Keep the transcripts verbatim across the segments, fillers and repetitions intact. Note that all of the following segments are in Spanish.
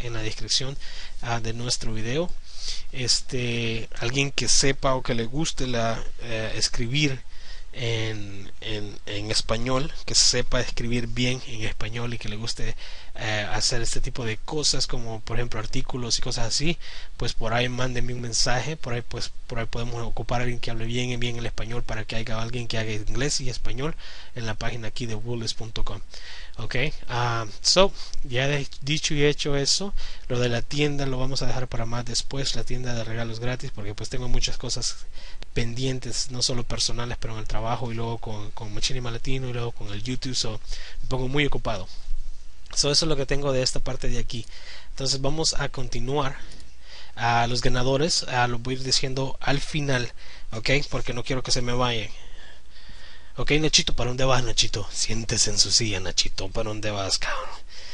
en la descripción uh, de nuestro video. Este, alguien que sepa o que le guste la, eh, escribir en, en, en español, que sepa escribir bien en español y que le guste eh, hacer este tipo de cosas, como por ejemplo artículos y cosas así, pues por ahí mándenme un mensaje. Por ahí pues por ahí podemos ocupar a alguien que hable bien bien el español, para que haya alguien que haga inglés y español en la página aquí de woodless punto com. Ok, uh, so ya he dicho y hecho eso, lo de la tienda lo vamos a dejar para más después, la tienda de regalos gratis, porque pues tengo muchas cosas pendientes, no solo personales, pero en el trabajo, y luego con, con Machinima Latino, y luego con el YouTube, so me pongo muy ocupado. So eso es lo que tengo de esta parte de aquí. Entonces vamos a continuar. A los ganadores a los voy a ir diciendo al final, ok, porque no quiero que se me vayan. Ok, Nachito, ¿para dónde vas, Nachito? Siéntese en su silla, Nachito, ¿para dónde vas, cabrón?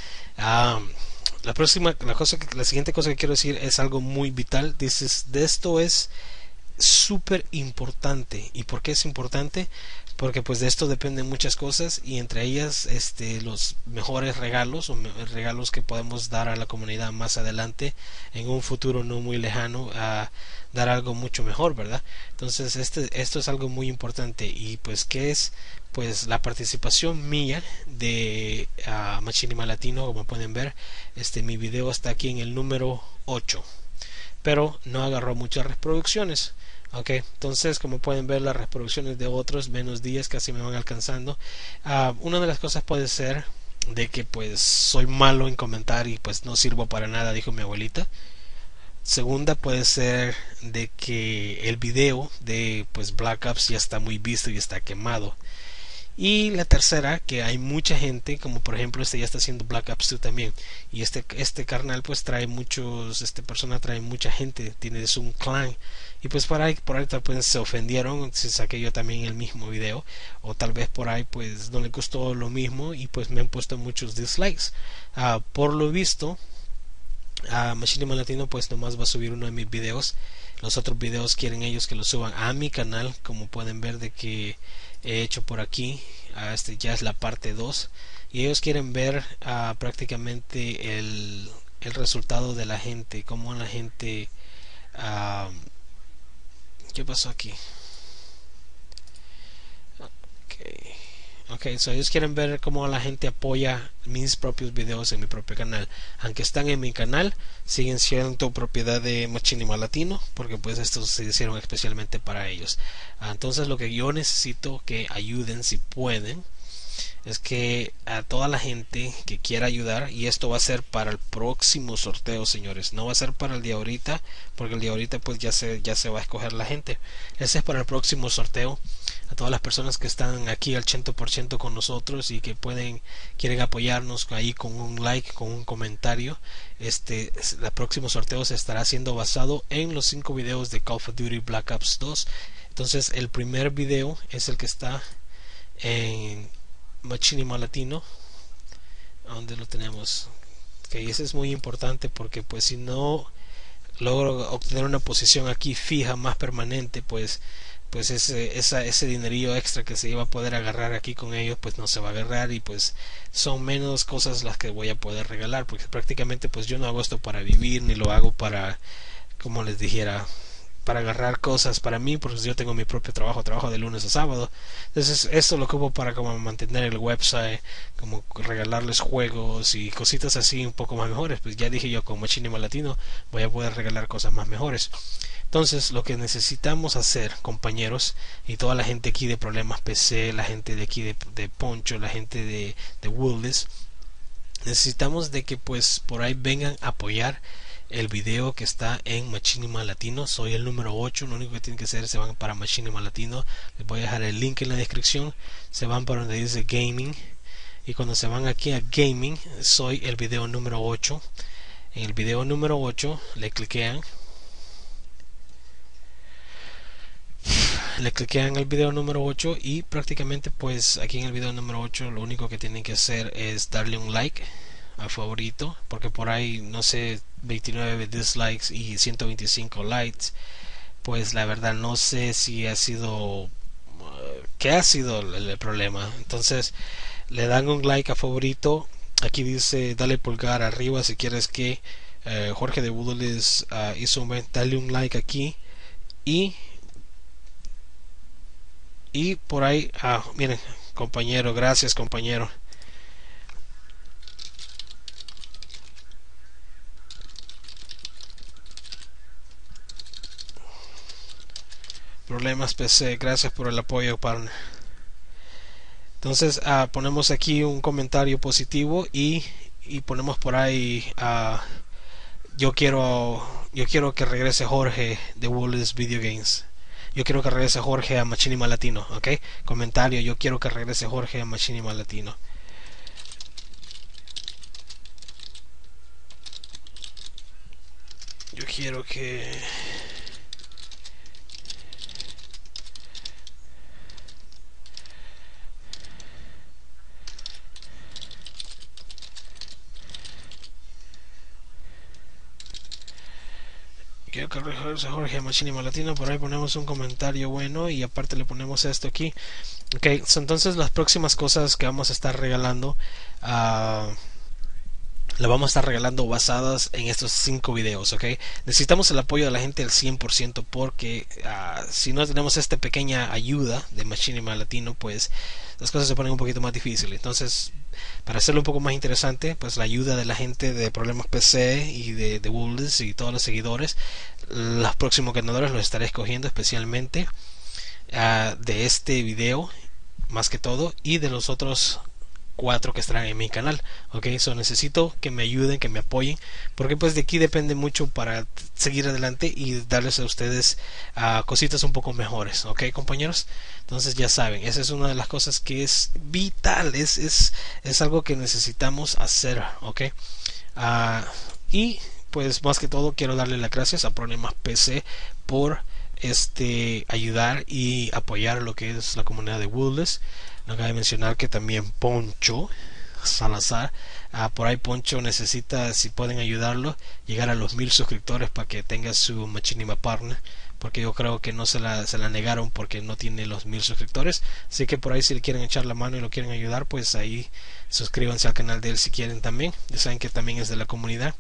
Um, la próxima, la cosa, que, la siguiente cosa que quiero decir es algo muy vital. Dices, de esto es súper importante. ¿Y por qué es importante? Porque pues de esto dependen muchas cosas, y entre ellas este los mejores regalos o me regalos que podemos dar a la comunidad más adelante, en un futuro no muy lejano, a dar algo mucho mejor, ¿verdad? Entonces este esto es algo muy importante. Y pues ¿qué es? Pues la participación mía de uh, Machinima Latino. Como pueden ver, este mi video está aquí en el número ocho, pero no agarró muchas reproducciones. Ok, entonces como pueden ver, las reproducciones de otros menos días casi me van alcanzando. Uh, una de las cosas puede ser de que pues soy malo en comentar y pues no sirvo para nada, dijo mi abuelita. Segunda puede ser de que el video de pues Black Ops ya está muy visto y está quemado. Y la tercera, que hay mucha gente, como por ejemplo este ya está haciendo Black Ops dos también, y este este carnal pues trae muchos, este persona trae mucha gente, tiene es un clan, y pues por ahí por ahí tal vez se ofendieron si saqué yo también el mismo video, o tal vez por ahí pues no le gustó lo mismo y pues me han puesto muchos dislikes. Uh, por lo visto a uh, Machinima Latino pues nomás va a subir uno de mis videos. Los otros videos quieren ellos que los suban a mi canal, como pueden ver de que he hecho por aquí. Uh, este ya es la parte dos, y ellos quieren ver uh, prácticamente el, el resultado de la gente, cómo la gente uh, ¿qué pasó aquí? Okay. Ok, so ellos quieren ver cómo la gente apoya mis propios videos en mi propio canal. Aunque están en mi canal, siguen siendo propiedad de Machinima Latino, porque pues estos se hicieron especialmente para ellos. Entonces lo que yo necesito que ayuden, si pueden, es que a toda la gente que quiera ayudar, y esto va a ser para el próximo sorteo, señores, no va a ser para el de ahorita, porque el de ahorita pues ya se, ya se va a escoger la gente. Ese es para el próximo sorteo. A todas las personas que están aquí al cien por ciento con nosotros y que pueden quieren apoyarnos ahí con un like, con un comentario, este el próximo sorteo se estará haciendo basado en los cinco videos de Call of Duty Black Ops dos. Entonces el primer video es el que está en Machinima Latino, donde lo tenemos. Okay, ese es muy importante, porque pues si no logro obtener una posición aquí fija más permanente, pues pues ese, esa, ese dinerillo extra que se iba a poder agarrar aquí con ellos pues no se va a agarrar, y pues son menos cosas las que voy a poder regalar, porque prácticamente pues yo no hago esto para vivir, ni lo hago para, como les dijera, para agarrar cosas para mí, porque yo tengo mi propio trabajo, trabajo de lunes a sábado. Entonces esto lo ocupo para como mantener el website, como regalarles juegos y cositas así un poco más mejores. Pues ya dije yo, con Machinima Latino voy a poder regalar cosas más mejores. Entonces lo que necesitamos hacer, compañeros, y toda la gente aquí de Problemas P C, la gente de aquí de, de Poncho, la gente de, de Woodless, necesitamos de que pues por ahí vengan a apoyar el video que está en Machinima Latino. Soy el número ocho, lo único que tienen que hacer es se van para Machinima Latino, les voy a dejar el link en la descripción, se van para donde dice Gaming, y cuando se van aquí a Gaming, soy el video número ocho. En el video número ocho le cliquean le cliquean en el video número ocho, y prácticamente pues aquí en el video número ocho lo único que tienen que hacer es darle un like a favorito, porque por ahí no sé, veintinueve dislikes y ciento veinticinco likes, pues la verdad no sé si ha sido qué ha sido el, el problema. Entonces le dan un like a favorito, aquí dice dale pulgar arriba si quieres que uh, Jorge de Woodles uh, hizo un, dale un like aquí y y por ahí, ah, miren compañero, gracias compañero. Problemas P C, gracias por el apoyo, partner. Entonces uh, ponemos aquí un comentario positivo y, y ponemos por ahí uh, yo quiero yo quiero que regrese Jorge de Wallace Video Games. Yo quiero que regrese Jorge a Machinima Latino, ¿ok? Comentario, yo quiero que regrese Jorge a Machinima Latino. Yo quiero que... Quiero que regrese Jorge a Machinima Latino. Por ahí ponemos un comentario bueno y aparte le ponemos esto aquí. Ok, so entonces las próximas cosas que vamos a estar regalando uh, la vamos a estar regalando basadas en estos cinco videos, ok. Necesitamos el apoyo de la gente al cien por ciento porque uh, si no tenemos esta pequeña ayuda de Machinima Latino, pues las cosas se ponen un poquito más difíciles. Entonces, para hacerlo un poco más interesante, pues la ayuda de la gente de Problemas P C y de, de Woodles y todos los seguidores, los próximos ganadores los estaré escogiendo especialmente uh, de este video más que todo y de los otros cuatro que estarán en mi canal, ok. So necesito que me ayuden, que me apoyen, porque pues de aquí depende mucho para seguir adelante y darles a ustedes uh, cositas un poco mejores, ok compañeros. Entonces ya saben, esa es una de las cosas que es vital, es, es, es algo que necesitamos hacer, ok. Uh, y pues más que todo quiero darle las gracias a Problemas P C por este ayudar y apoyar lo que es la comunidad de Woodles. No cabe mencionar que también Poncho Salazar, uh, por ahí Poncho necesita, si pueden ayudarlo, llegar a los mil suscriptores para que tenga su Machinima Partner, porque yo creo que no se la, se la negaron porque no tiene los mil suscriptores. Así que por ahí si le quieren echar la mano y lo quieren ayudar, pues ahí suscríbanse al canal de él si quieren también. Ya saben que también es de la comunidad.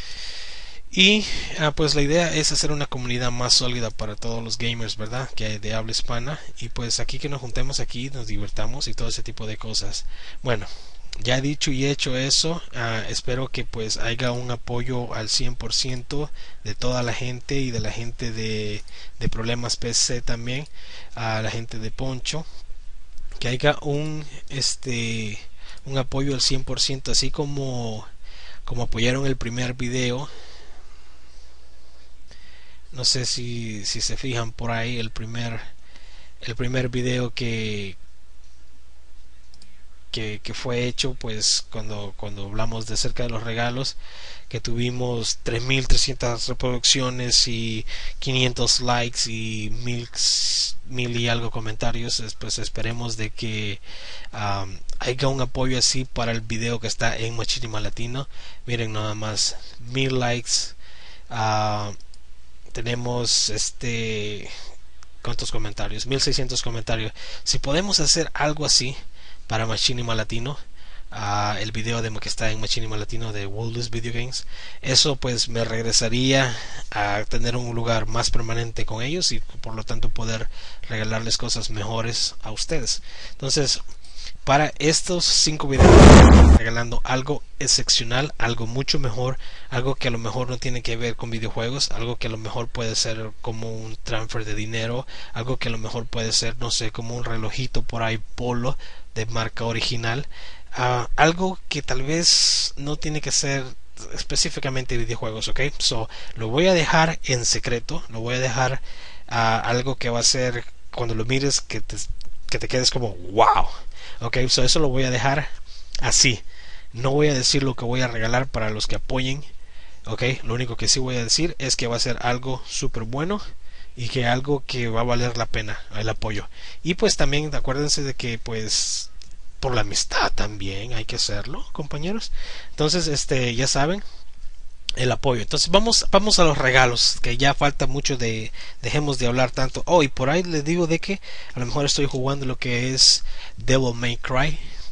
Y ah, pues la idea es hacer una comunidad más sólida para todos los gamers, ¿verdad? Que hay de habla hispana. Y pues aquí que nos juntemos aquí, nos divertamos y todo ese tipo de cosas. Bueno, ya he dicho y hecho eso. Ah, espero que pues haya un apoyo al cien por ciento de toda la gente y de la gente de, de Problemas P C también. A la gente de Poncho. Que haya un, este, un apoyo al cien por ciento, así como, como apoyaron el primer video. No sé si, si se fijan por ahí el primer el primer video que, que que fue hecho, pues cuando cuando hablamos de acerca de los regalos, que tuvimos tres mil trescientas reproducciones y quinientos likes y mil, mil y algo comentarios. Pues esperemos de que um, haya un apoyo así para el video que está en Machinima Latino. Miren nada más, mil likes. uh, Tenemos este cuántos comentarios, mil seiscientos comentarios. Si podemos hacer algo así para Machinima Latino, uh, el video de que está en Machinima Latino de Woodles Video Games, eso pues me regresaría a tener un lugar más permanente con ellos y por lo tanto poder regalarles cosas mejores a ustedes. Entonces, para estos cinco videos regalando algo excepcional, algo mucho mejor, algo que a lo mejor no tiene que ver con videojuegos, algo que a lo mejor puede ser como un transfer de dinero, algo que a lo mejor puede ser, no sé, como un relojito por ahí Polo de marca original, uh, algo que tal vez no tiene que ser específicamente videojuegos, ok. So lo voy a dejar en secreto, lo voy a dejar uh, algo que va a ser cuando lo mires que te, que te quedes como wow. Ok, so eso lo voy a dejar así. No voy a decir lo que voy a regalar para los que apoyen. Ok, lo único que sí voy a decir es que va a ser algo súper bueno y que algo que va a valer la pena el apoyo. Y pues también acuérdense de que pues por la amistad también hay que hacerlo, compañeros. Entonces, este, ya saben, el apoyo. Entonces vamos vamos a los regalos, que ya falta mucho de dejemos de hablar tanto. Oh, y por ahí les digo de que a lo mejor estoy jugando lo que es Devil May Cry. Uh,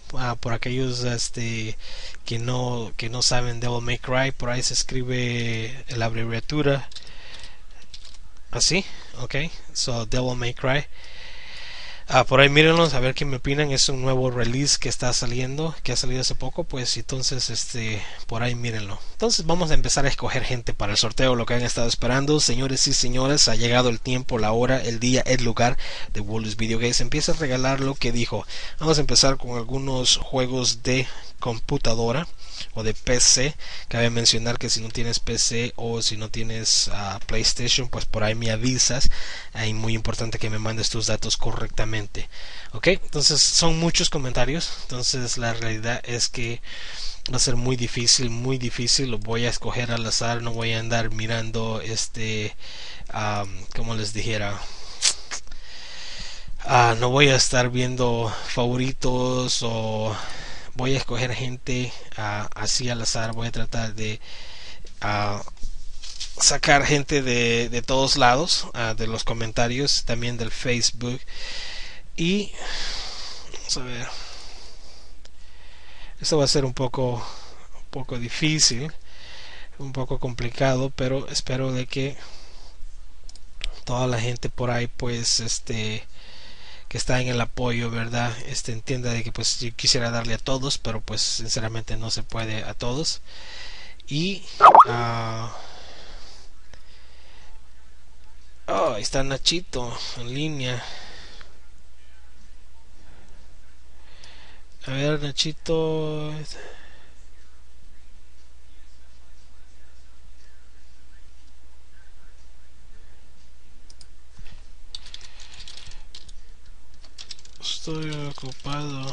uh, por aquellos este que no que no saben Devil May Cry, por ahí se escribe la abreviatura así, ok, so Devil May Cry. Ah, por ahí mírenlos a ver qué me opinan. Es un nuevo release que está saliendo, que ha salido hace poco, pues entonces este por ahí mírenlo. Entonces vamos a empezar a escoger gente para el sorteo, lo que han estado esperando. Señores y señoras, ha llegado el tiempo, la hora, el día, el lugar de Wallace Video Games. Empieza a regalar lo que dijo. Vamos a empezar con algunos juegos de computadora o de P C. Cabe mencionar que si no tienes P C o si no tienes uh, PlayStation, pues por ahí me avisas. Es muy importante que me mandes tus datos correctamente. Ok, entonces son muchos comentarios. Entonces la realidad es que va a ser muy difícil, muy difícil. Lo voy a escoger al azar. No voy a andar mirando este, um, como les dijera. Uh, no voy a estar viendo favoritos o voy a escoger gente uh, así al azar. Voy a tratar de uh, sacar gente de, de todos lados, uh, de los comentarios, también del Facebook. Y vamos a ver. Esto va a ser un poco, un poco difícil, un poco complicado, pero espero de que toda la gente por ahí, pues, este, que está en el apoyo, verdad, este entienda de que pues yo quisiera darle a todos, pero pues sinceramente no se puede a todos. Y uh, oh, ahí está Nachito en línea. A ver, Nachito. Estoy ocupado.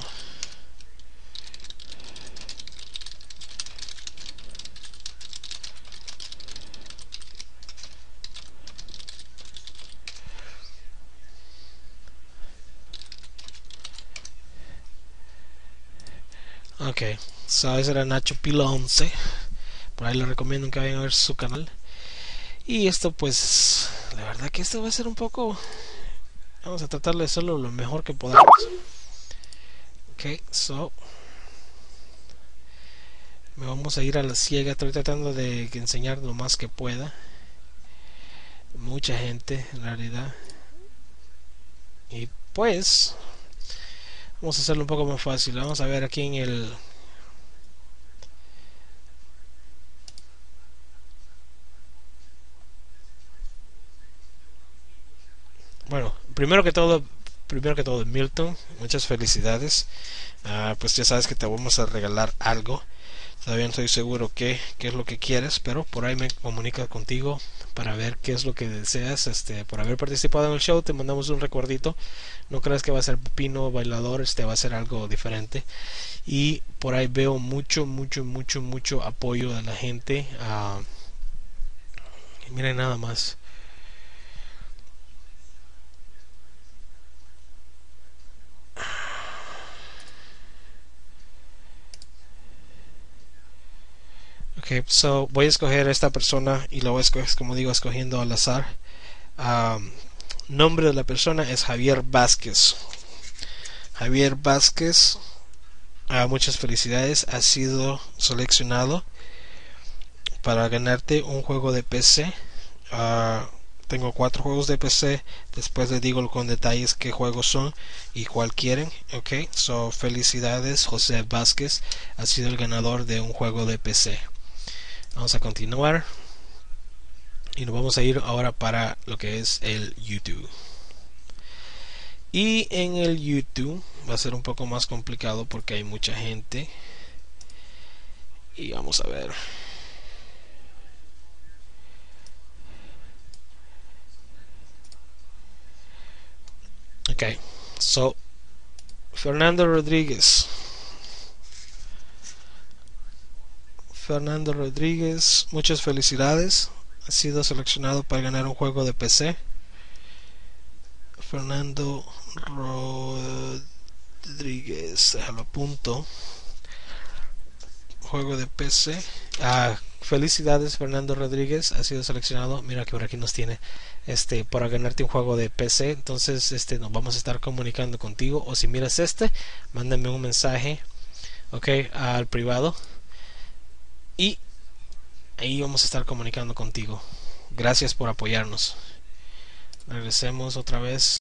Ok, so ese era Nacho Pilo once. Por ahí les recomiendo que vayan a ver su canal. Y esto pues, la verdad que esto va a ser un poco... Vamos a tratar de hacerlo lo mejor que podamos. Ok, so... Me vamos a ir a la ciega. Estoy tratando de enseñar lo más que pueda. Mucha gente en realidad. Y pues... Vamos a hacerlo un poco más fácil. Vamos a ver aquí en el... Bueno, primero que todo, primero que todo, Milton, muchas felicidades. Uh, pues ya sabes que te vamos a regalar algo. Todavía no estoy seguro qué, qué es lo que quieres, pero por ahí me comunica contigo para ver qué es lo que deseas. Este, por haber participado en el show, te mandamos un recuerdito. No creas que va a ser pino bailador, este va a ser algo diferente. Y por ahí veo mucho, mucho, mucho, mucho apoyo de la gente. Uh, miren nada más. Okay, so voy a escoger a esta persona y lo voy a escoger, como digo, escogiendo al azar. Um, nombre de la persona es Javier Vázquez. Javier Vázquez, uh, muchas felicidades. Has sido seleccionado para ganarte un juego de P C. Uh, tengo cuatro juegos de P C. Después les digo con detalles qué juegos son y cuál quieren. Ok, so felicidades, José Vázquez. Has sido el ganador de un juego de P C. Vamos a continuar y nos vamos a ir ahora para lo que es el YouTube. Y en el YouTube va a ser un poco más complicado porque hay mucha gente. Y vamos a ver. Ok, so Fernando Rodríguez. Fernando Rodríguez, muchas felicidades. Ha sido seleccionado para ganar un juego de P C. Fernando Rodríguez, déjalo a punto. Juego de P C. Ah, felicidades Fernando Rodríguez, ha sido seleccionado. Mira que por aquí nos tiene este para ganarte un juego de P C. Entonces este nos vamos a estar comunicando contigo, o si miras este, mándame un mensaje, ok, al privado, y ahí vamos a estar comunicando contigo. Gracias por apoyarnos. Regresemos otra vez.